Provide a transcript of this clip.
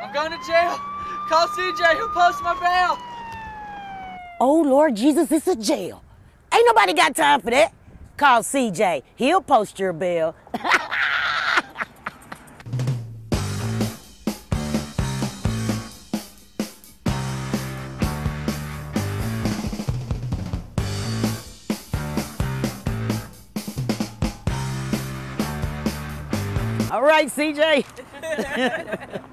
I'm going to jail. Call CJ, he'll post my bail. Oh, Lord Jesus, it's a jail. Ain't nobody got time for that. Call CJ, he'll post your bail. All right, CJ.